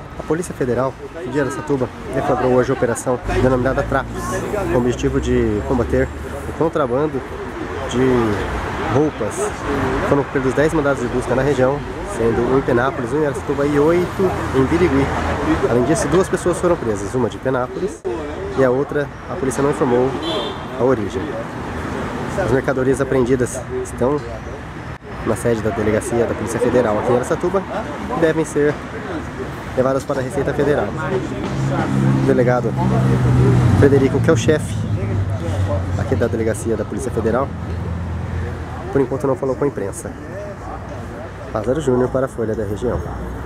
A Polícia Federal de Araçatuba deflagrou hoje a operação denominada Trapos, com o objetivo de combater o contrabando de roupas. Foram cumpridos 10 mandados de busca na região, sendo 1 em Penápolis, 1 em Araçatuba e 8 em Birigui. Além disso, 2 pessoas foram presas, uma de Penápolis e a outra a polícia não informou a origem. As mercadorias apreendidas estão na sede da Delegacia da Polícia Federal aqui em Araçatuba e devem ser levadas para a Receita Federal. O delegado Frederico, que é o chefe aqui da Delegacia da Polícia Federal, por enquanto não falou com a imprensa. Lázaro Júnior para a Folha da Região.